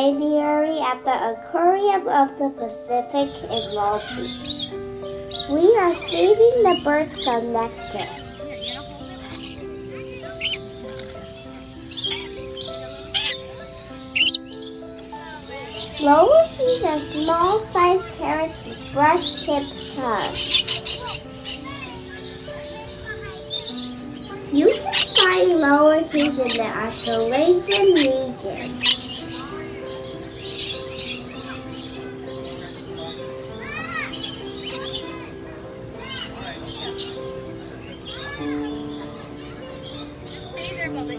aviary at the Aquarium of the Pacific in Lorikeet. We are feeding the birds some nectar. Lorikeets are small-sized parrots with brush-tipped tongues. You can find lorikeets in the Australasian region. Stay there, Bobby.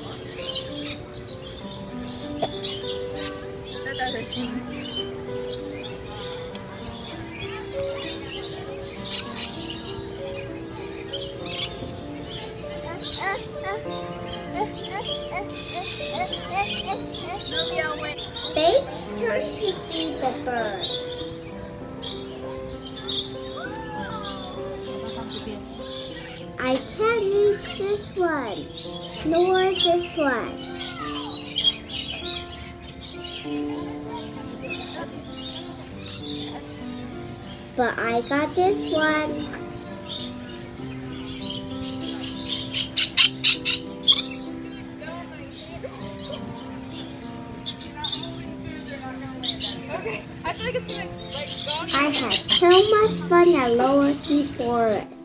That are the jeans. Babies turn to feed the birds. I can't reach this one, nor this one. But I got this one. Okay, I feel like it's like I had so much fun at Lorikeet Forest.